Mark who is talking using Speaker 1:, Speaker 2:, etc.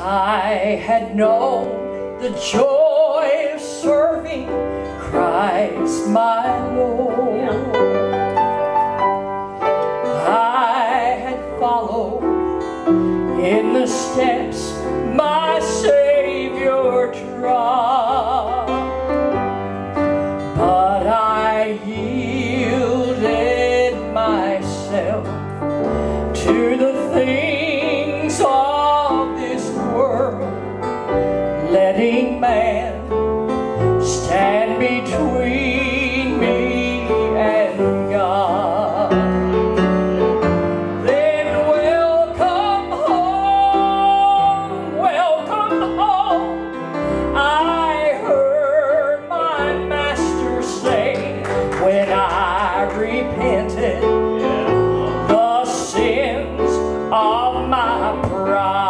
Speaker 1: I had known the joy of serving Christ my Lord. I had followed in the steps my Savior trod, but I yielded myself to the things of this world, letting man stand between me and God. Then welcome home, I heard my master say when I repented the sins of my pride.